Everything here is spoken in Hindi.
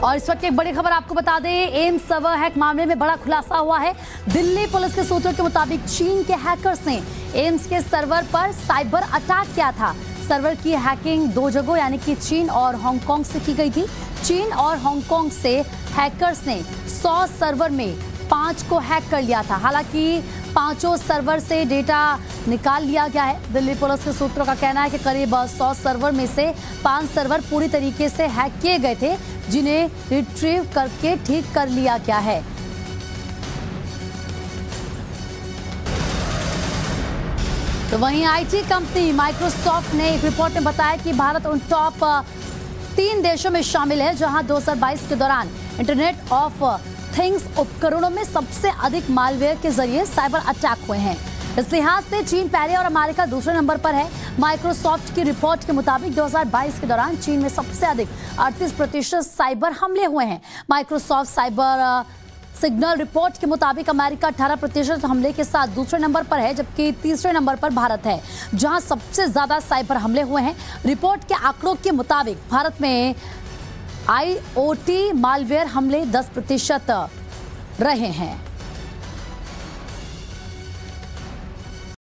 और इस वक्त एक बड़ी खबर आपको बता दें, एम्स सर्वर हैक मामले में बड़ा खुलासा हुआ है। दिल्ली पुलिस के सूत्रों के मुताबिक चीन के हैकर्स ने एम्स के सर्वर पर साइबर अटैक किया था। सर्वर की हैकिंग दो जगहों यानी कि चीन और हांगकांग से की गई थी। चीन और हांगकांग से हैकर्स ने 100 सर्वर में 5 को हैक कर लिया था। हालांकि पांचों सर्वर से डेटा निकाल लिया गया है। दिल्ली पुलिस के सूत्रों का कहना है कि करीब 100 सर्वर में से 5 सर्वर पूरी तरीके से हैक किए गए थे, जिन्हें रिट्रीव करके ठीक कर लिया गया है। तो वहीं आईटी कंपनी माइक्रोसॉफ्ट ने एक रिपोर्ट में बताया कि भारत उन टॉप 3 देशों में शामिल है जहां 2022 के दौरान इंटरनेट ऑफ थिंग्स उपकरणों में सबसे अधिक मालवेयर के जरिए साइबर अटैक हुए हैं। इस लिहाज से चीन पहले और अमेरिका दूसरे नंबर पर है। माइक्रोसॉफ्ट की रिपोर्ट के मुताबिक 2022 के दौरान चीन में सबसे अधिक 38% साइबर हमले हुए हैं। माइक्रोसॉफ्ट साइबर सिग्नल रिपोर्ट के मुताबिक अमेरिका 18% हमले के साथ दूसरे नंबर पर है, जबकि तीसरे नंबर पर भारत है, जहां सबसे ज्यादा साइबर हमले हुए हैं। रिपोर्ट के आंकड़ों के मुताबिक भारत में IoT मालवेयर हमले 10% रहे हैं।